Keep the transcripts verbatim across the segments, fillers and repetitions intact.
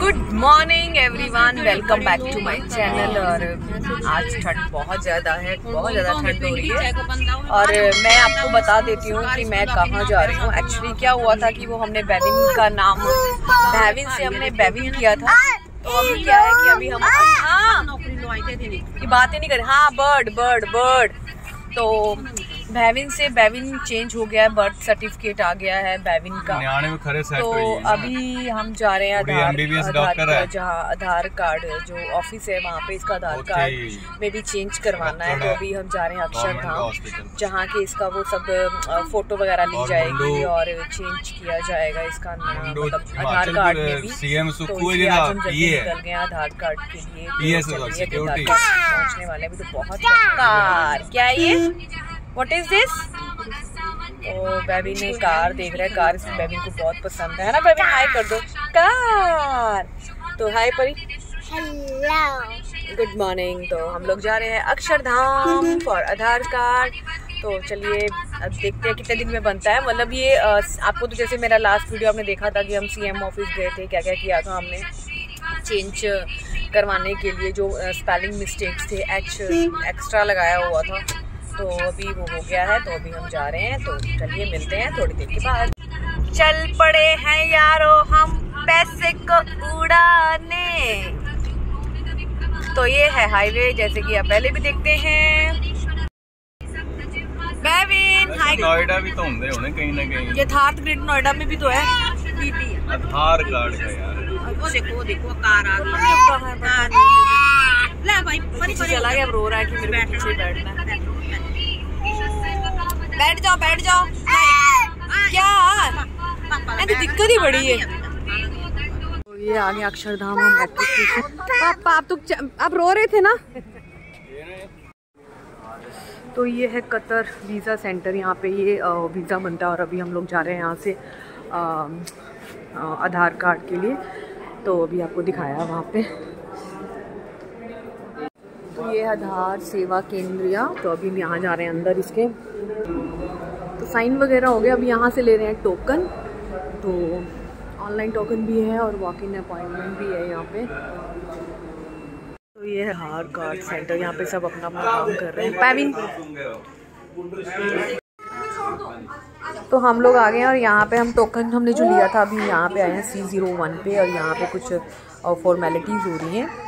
Good morning everyone, welcome back to my channel. और आज ठंड बहुत ज़्यादा है, बहुत ज़्यादा ठंड हो रही है। और मैं आपको बता देती हूँ कि मैं कहाँ जा रही हूँ। एक्चुअली क्या हुआ था कि वो हमने बेविन का नाम बेविन से हमने बेविन किया था। तो अभी क्या है कि अभी हम हाँ ये बातें नहीं करें। हाँ बर्ड बर्ड बर्ड तो बेविन से बेविन चेंज हो गया है, बर्थ सर्टिफिकेट आ गया है बेविन का। में खरे सेट तो अभी हम जा रहे हैं आधार आधार जहाँ आधार कार्ड जो ऑफिस है वहाँ पे इसका आधार कार्ड में भी चेंज करवाना है। तो अभी हम जा रहे हैं अक्षरधाम, जहाँ के इसका वो सब फोटो वगैरह ली जाएगी और चेंज किया जाएगा इसका मतलब आधार कार्ड में भी। तो इसलिए आज हम जल्दी निकल गए आधार कार्ड के लिए। पहुँचने वाले भी तो बहुत कार क्या है ये, व्हाट इज दिस। तो बेबी ने कार देख रहा है, कार इस बेबी को बहुत पसंद है ना। बेबी हाय कर दो कार। तो हाय परी, हेलो गुड मॉर्निंग। तो हम लोग जा रहे हैं अक्षरधाम फॉर आधार कार्ड। तो चलिए अब देखते हैं कितने दिन में बनता है। मतलब ये आपको तो जैसे मेरा लास्ट वीडियो आपने देखा था कि हम सीएम ऑफिस गए थे, क्या क्या किया था हमने चेंज करवाने के लिए। जो स्पेलिंग मिस्टेक्स थे, एच एक्स्ट्रा लगाया हुआ था, तो अभी वो हो गया है। तो अभी हम जा रहे हैं, तो चलिए मिलते हैं थोड़ी देर के बाद। चल पड़े हैं यारो हम पैसे को उड़ाने। तो ये है हाईवे, जैसे कि आप पहले भी देखते हैं। बेविन हाय। नोएडा भी तो होंगे होने कहीं ना कहीं। ये थार ग्रिड नोएडा में भी तो है। आधार कार्ड का यार वो देखो देखो कार आ गई। ले भाई पीछे चला गया, रो रहा है कि मेरे पीछे बैठना है। बैठ जाओ बैठ जाओ। क्या ऐसी दिक्कत ही बड़ी है। तो ये आ गया अक्षरधाम हम मेट्रो स्टेशन। पापा आप तो आप रो रहे थे ना। तो ये है कतर वीज़ा सेंटर, यहाँ पे ये वीज़ा बनता है। और अभी हम लोग जा रहे हैं यहाँ से आधार कार्ड के लिए। तो अभी आपको दिखाया वहाँ पे। तो ये आधार सेवा केंद्र। तो अभी हम यहाँ जा रहे हैं अंदर इसके। तो साइन वगैरह हो गया, अभी यहाँ से ले रहे हैं टोकन। तो ऑनलाइन टोकन भी है और वॉक इन अपॉइंटमेंट भी है यहाँ पे। तो ये है आधार कार्ड सेंटर, यहाँ पे सब अपना अपना काम कर रहे हैं। पैविन तो हम लोग आ गए हैं और यहाँ पे हम टोकन हमने जो लिया था अभी यहाँ पे आए हैं सी ज़ीरो वन पे। और यहाँ पे कुछ फॉर्मेलिटीज़ हो रही हैं।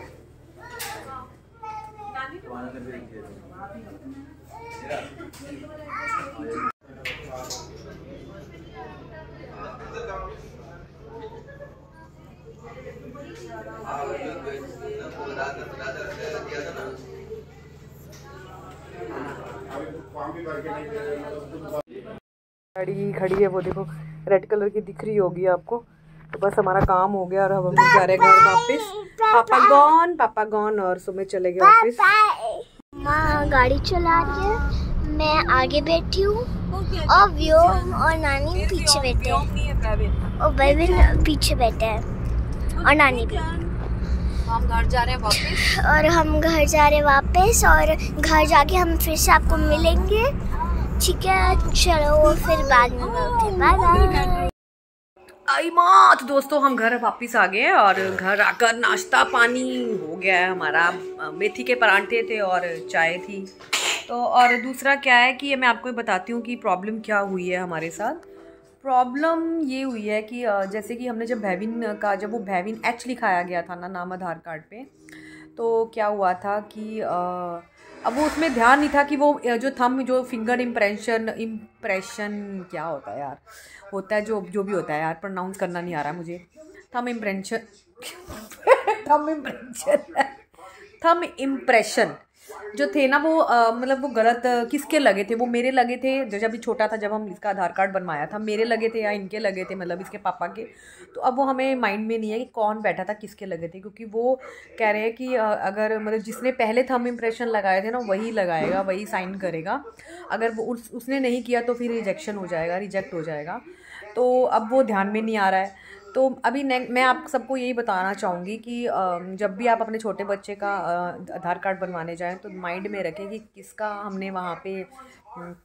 गाड़ी खड़ी है वो देखो, रेड कलर की दिख रही होगी आपको। तो बस हमारा काम हो गया और अब हम जा रहे हैं घर वापस। पापा गॉन पापा गॉन और सुबह चले गए ऑफिस। माँ गाड़ी चला रही है, मैं आगे बैठी हूँ और व्यो और नानी पीछे बैठे हैं और बेविन पीछे बैठे हैं और नानी भी। हम घर जा रहे हैं वापस और हम घर जा रहे हैं वापस और घर जाके हम फिर से आपको मिलेंगे, ठीक है। चलो फिर बाद में मिलते हैं, बाय बाय। आई मात दोस्तों, हम घर वापस आ गए और घर आकर नाश्ता पानी हो गया है हमारा। मेथी के परांठे थे और चाय थी। तो और दूसरा क्या है कि मैं आपको बताती हूँ कि प्रॉब्लम क्या हुई है हमारे साथ। प्रॉब्लम ये हुई है कि जैसे कि हमने जब बेविन का जब वो बेविन एच लिखाया गया था ना नाम आधार कार्ड पे, तो क्या हुआ था कि अब वो उसमें ध्यान नहीं था कि वो जो थंब जो फिंगर इम्प्रेशन इम्प्रेशन क्या होता है यार, होता है जो जो भी होता है यार, प्रोनाउंस करना नहीं आ रहा मुझे। Thumb impression thumb impression thumb impression जो थे ना वो आ, मतलब वो गलत किसके लगे थे, वो मेरे लगे थे जब भी छोटा था, जब हम इसका आधार कार्ड बनवाया था मेरे लगे थे या इनके लगे थे, मतलब इसके पापा के। तो अब वो हमें माइंड में नहीं है कि कौन बैठा था किसके लगे थे, क्योंकि वो कह रहे हैं कि अगर मतलब जिसने पहले थंब इम्प्रेशन लगाए थे ना वही लगाएगा, वही साइन करेगा। अगर वो उस, उसने नहीं किया तो फिर रिजेक्शन हो जाएगा, रिजेक्ट हो जाएगा। तो अब वो ध्यान में नहीं आ रहा है। तो अभी मैं आप सबको यही बताना चाहूँगी कि जब भी आप अपने छोटे बच्चे का आधार कार्ड बनवाने जाएं तो माइंड में रखें कि किसका हमने वहाँ पे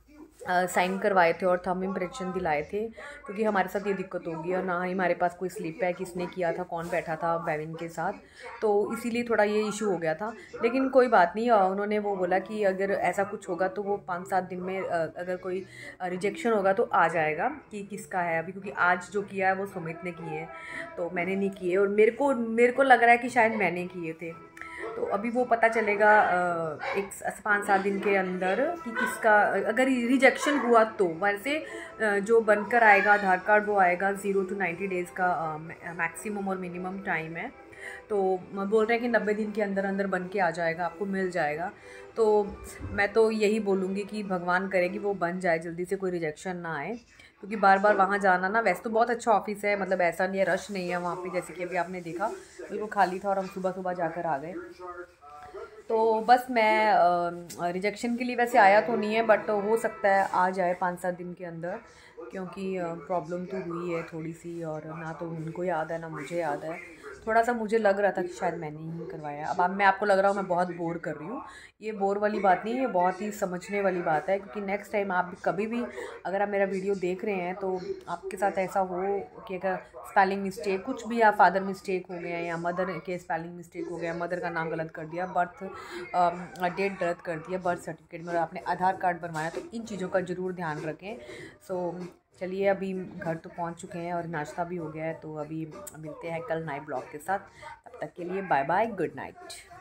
साइन करवाए थे और थंब इम्प्रेशन दिलाए थे, क्योंकि हमारे साथ ये दिक्कत होगी और ना ही हमारे पास कोई स्लिप है किसने किया था, कौन बैठा था बेविन के साथ, तो इसीलिए थोड़ा ये इशू हो गया था। लेकिन कोई बात नहीं, उन्होंने वो बोला कि अगर ऐसा कुछ होगा तो वो पाँच सात दिन में अगर कोई रिजेक्शन होगा तो आ जाएगा कि किसका है अभी, क्योंकि आज जो किया है वो सुमित ने किए हैं, तो मैंने नहीं किए, और मेरे को मेरे को लग रहा है कि शायद मैंने किए थे। तो अभी वो पता चलेगा एक पाँच सात दिन के अंदर कि किसका, अगर रिजेक्शन हुआ तो वैसे जो बनकर आएगा आधार कार्ड वो आएगा ज़ीरो टू नाइन्टी डेज़ का मैक्सिमम और मिनिमम टाइम है। तो बोल रहे हैं कि नब्बे दिन के अंदर अंदर बन के आ जाएगा, आपको मिल जाएगा। तो मैं तो यही बोलूँगी कि भगवान करे कि वो बन जाए जल्दी से, कोई रिजेक्शन ना आए, क्योंकि बार बार वहाँ जाना ना, वैसे तो बहुत अच्छा ऑफिस है, मतलब ऐसा नहीं है, रश नहीं है वहाँ पे, जैसे कि अभी आपने देखा बिल्कुल खाली था और हम सुबह सुबह जाकर आ गए। तो बस मैं रिजेक्शन के लिए वैसे आया तो नहीं है, बट हो सकता है आ जाए पाँच सात दिन के अंदर, क्योंकि प्रॉब्लम तो हुई है थोड़ी सी, और ना तो उनको याद है ना मुझे याद है। थोड़ा सा मुझे लग रहा था कि शायद मैंने ही करवाया। अब मैं आपको लग रहा हूँ मैं बहुत बोर कर रही हूँ, ये बोर वाली बात नहीं है, ये बहुत ही समझने वाली बात है, क्योंकि नेक्स्ट टाइम आप कभी भी अगर आप मेरा वीडियो देख रहे हैं तो आपके साथ ऐसा हो कि अगर स्पेलिंग मिस्टेक कुछ भी, या फादर मिस्टेक हो गया या मदर के स्पेलिंग मिस्टेक हो गया, मदर का नाम गलत कर दिया, बर्थ डेट गलत कर दिया बर्थ सर्टिफिकेट में, आपने आधार कार्ड बनवाया, तो इन चीज़ों का ज़रूर ध्यान रखें। सो चलिए अभी घर तो पहुंच चुके हैं और नाश्ता भी हो गया है, तो अभी मिलते हैं कल नए ब्लॉग के साथ। तब तक के लिए बाय बाय, गुड नाइट।